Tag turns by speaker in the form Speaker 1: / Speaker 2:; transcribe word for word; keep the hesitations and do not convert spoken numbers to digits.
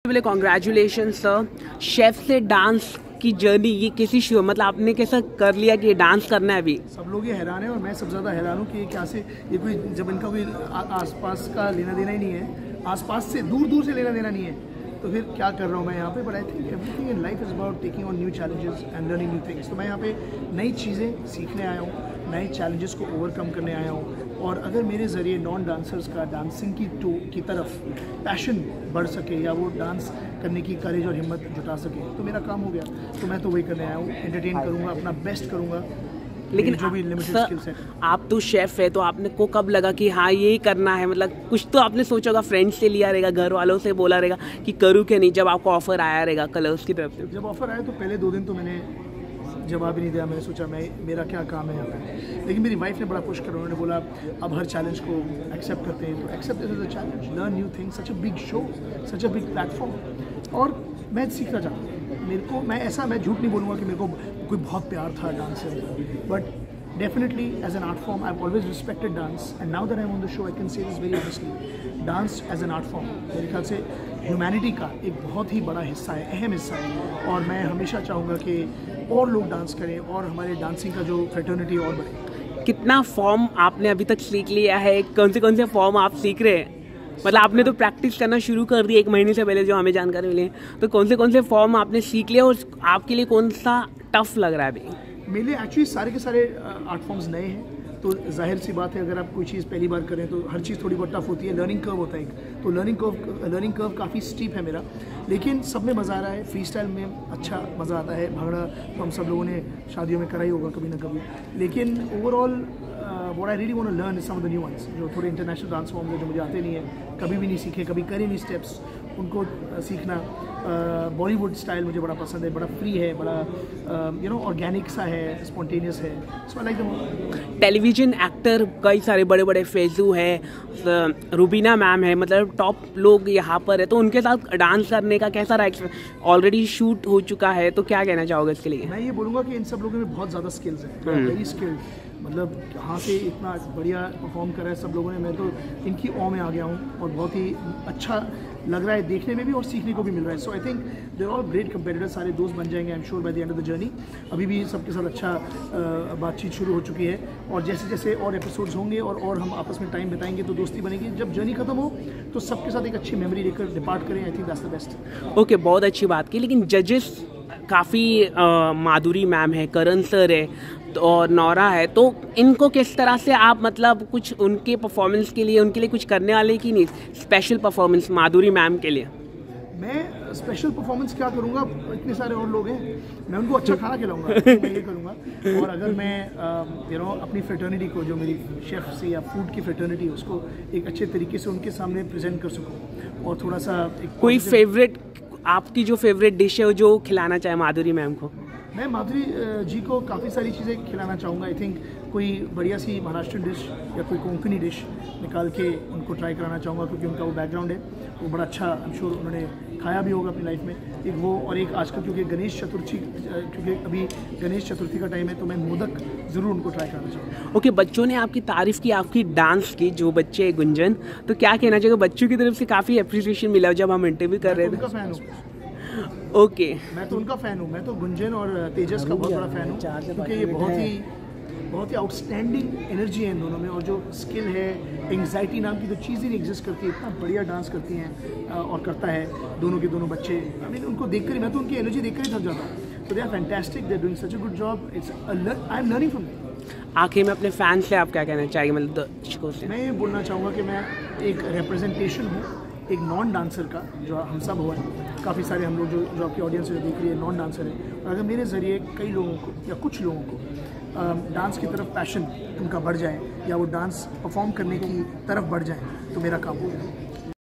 Speaker 1: पहले congratulation sir, chef से dance की जर्नी ये किसी शो मतलब आपने कैसा कर लिया कि डांस करना है अभी?
Speaker 2: सब लोग ये हैरान है और मैं सबसे ज़्यादा हैरान हूँ कि ये क्या से ये कोई जब इनका कोई आसपास का लेना देना ही नहीं है, आसपास से दूर दूर से लेना देना नहीं है, तो फिर क्या कर रहा हूँ मैं यहाँ पे। But I think everything in life is about taking on new challenges and learning new things. तो मैं यहाँ पे नई चीज़ें सीखने आया हूँ, नए चैलेंजेस को ओवरकम करने आया हूँ। और अगर मेरे ज़रिए नॉन डांसर्स का डांसिंग की टू की तरफ पैशन बढ़ सके या वो डांस करने की करेज और हिम्मत जुटा सके तो मेरा काम हो गया। तो मैं तो वही करने आया हूँ, एंटरटेन करूँगा, अपना बेस्ट करूँगा।
Speaker 1: लेकिन
Speaker 2: जो भी लिमिटेड स्किल्स है।
Speaker 1: आप तो शेफ है, तो आपने को कब लगा कि हाँ यही करना है? मतलब कुछ तो आपने सोचा होगा, फ्रेंड्स से लिया रहेगा, घर वालों से बोला रहेगा कि करूँ कि नहीं, जब आपको ऑफर आया रहेगा कलर्स की तरफ से?
Speaker 2: जब ऑफर आया तो पहले दो दिन तो मैंने जवाब ही नहीं दिया। मैंने सोचा मैं मेरा क्या काम है यहाँ पे। लेकिन मेरी वाइफ ने बड़ा पुश करा, उन्होंने बोला अब हर चैलेंज को एक्सेप्ट करते हैं, तो accept this is a challenge, learn new things, such a big show, such a big platform. और मैं सीखना चाहता हूँ। मेरे को मैं ऐसा मैं झूठ नहीं बोलूँगा कि मेरे को कोई बहुत प्यार था डांस से, but definitely as an art form I've always respected dance, and now that I'm on the show I can say this very honestly, dance as an art form मेरे ख्याल से ह्यूमैनिटी का एक बहुत ही बड़ा हिस्सा है, अहम हिस्सा है। और मैं हमेशा चाहूँगा कि और लोग डांस करें और हमारे डांसिंग का जो फ्रेटर्निटी और बढ़े।
Speaker 1: कितना फॉर्म आपने अभी तक सीख लिया है? कौन से कौन से फॉर्म आप सीख रहे हैं? मतलब आपने तो प्रैक्टिस करना शुरू कर दी एक महीने से पहले, जो हमें जानकारी मिली, तो कौन से कौन से फॉर्म आपने सीख लिया और आपके लिए कौन सा टफ लग रहा है अभी?
Speaker 2: मेरे लिए एक्चुअली सारे के सारे आर्ट फॉर्म्स नए हैं, तो जाहिर सी बात है अगर आप कोई चीज़ पहली बार करें तो हर चीज़ थोड़ी बहुत टफ होती है। लर्निंग कर्व होता है एक, तो लर्निंग कर्व लर्निंग कर्व काफ़ी स्टीप है मेरा, लेकिन सब में मज़ा आ रहा है। फ्री स्टाइल में अच्छा मज़ा आता है, भांगड़ा तो हम सब लोगों ने शादियों में करा ही होगा कभी ना कभी। लेकिन overall what I really want to learn is some of the new ones, जो थोड़े इंटरनेशनल डांस फॉर्म्स हैं जो मुझे आते नहीं है, कभी भी नहीं सीखे, कभी करे नहीं स्टेप्स, उनको सीखना। बॉलीवुड स्टाइल मुझे बड़ा पसंद है, बड़ा फ्री है, बड़ा यू नो ऑर्गेनिक सा है, स्पॉन्टेनियस है, so I like the.
Speaker 1: Television actor कई सारे बड़े बड़े फैजू है, रुबीना मैम है, मतलब टॉप लोग यहाँ पर है, तो उनके साथ डांस करने का कैसा रहा? ऑलरेडी शूट हो चुका है, तो क्या कहना चाहोगे इसके लिए?
Speaker 2: मैं ये बोलूँगा कि इन सब लोगों में बहुत ज़्यादा स्किल्स हैं, वेरी स्किल्ड, मतलब कहाँ से इतना बढ़िया परफॉर्म करा है सब लोगों ने। मैं तो इनकी ऑ में आ गया हूँ और बहुत ही अच्छा लग रहा है देखने में भी और सीखने को भी मिल रहा है। So I think they are all great competitors, सारे दोस्त बन जाएंगे I am sure by the end of the journey. अभी भी सबके साथ अच्छा बातचीत शुरू हो चुकी है और जैसे जैसे और एपिसोड्स होंगे और और हम आपस में टाइम बिताएंगे तो दोस्ती बनेगी। जब जर्नी खत्म हो तो सबके साथ एक अच्छी मेमोरी लेकर डिपार्ट करें, I think that's the best.
Speaker 1: Okay, बहुत अच्छी बात की। लेकिन जजेस काफ़ी माधुरी मैम है, करण सर है और नौरा है, तो इनको किस तरह से आप मतलब कुछ उनके परफॉर्मेंस के लिए उनके लिए कुछ करने वाले की नहीं, स्पेशल परफॉर्मेंस माधुरी मैम के लिए?
Speaker 2: मैं स्पेशल परफॉर्मेंस क्या करूँगा, इतने सारे और लोग हैं, मैं उनको अच्छा खाना खिलाऊंगा, मैं ये करूँगा। और अगर मैं यू नो अपनी फ्रेटर्निटी को, जो मेरी शेफ से या फूड की फ्रेटर्निटी, उसको एक अच्छे तरीके से उनके सामने प्रेजेंट कर सकूँ और थोड़ा सा एक
Speaker 1: कोई फेवरेट आपकी जो फेवरेट डिश है जो खिलाना चाहे माधुरी मैम को?
Speaker 2: मैं माधुरी जी को काफ़ी सारी चीज़ें खिलाना चाहूँगा। आई थिंक कोई बढ़िया सी महाराष्ट्रियन डिश या कोई कोंकणी डिश निकाल के उनको ट्राई कराना चाहूँगा, क्योंकि उनका वो बैकग्राउंड है, वो बड़ा अच्छा आई एम श्योर उन्होंने खाया भी होगा अपनी लाइफ में। एक वो और एक आजकल क्योंकि गणेश चतुर्थी क्योंकि अभी गणेश चतुर्थी का टाइम है, तो मैं मोदक ज़रूर उनको ट्राई कराना चाहूँगा।
Speaker 1: ओके, बच्चों ने आपकी तारीफ़ की, आपकी डांस की, जो बच्चे गुंजन, तो क्या कहना चाहिए? बच्चों की तरफ से काफ़ी अप्रिसिएशन मिला जब हम इंटरव्यू कर रहे थे।
Speaker 2: उनका फ़ैन हूँ।
Speaker 1: ओके,
Speaker 2: मैं तो उनका फ़ैन हूँ, मैं तो गुंजन और तेजस का बहुत बड़ा फ़ैन हूँ, क्योंकि ये बहुत ही बहुत ही आउटस्टैंडिंग एनर्जी है इन दोनों में, और जो स्किल है, एंग्जाइटी नाम की जो चीज़ ही नहीं एग्जिस्ट करती, इतना बढ़िया डांस करती हैं और करता है दोनों के दोनों बच्चे। आई मीन उनको देखकर ही मैं तो उनकी एनर्जी देखकर ही थक जाता हूँ। तो they are fantastic, they are doing such a good job, it's I am learning from them.
Speaker 1: आखिर में अपने फैंस से आप क्या कहना चाहिए, मतलब दर्शकों से?
Speaker 2: मैं ये बोलना चाहूँगा कि मैं एक रिप्रेजेंटेशन हूँ एक नॉन डांसर का, जो हम सब हुआ है, काफ़ी सारे हम लोग जो जो आपकी ऑडियंस जो देख रही है नॉन डांसर है, और अगर मेरे ज़रिए कई लोगों को या कुछ लोगों को डांस की तरफ पैशन उनका बढ़ जाए या वो डांस परफॉर्म करने की तरफ बढ़ जाए तो मेरा काम हो गया।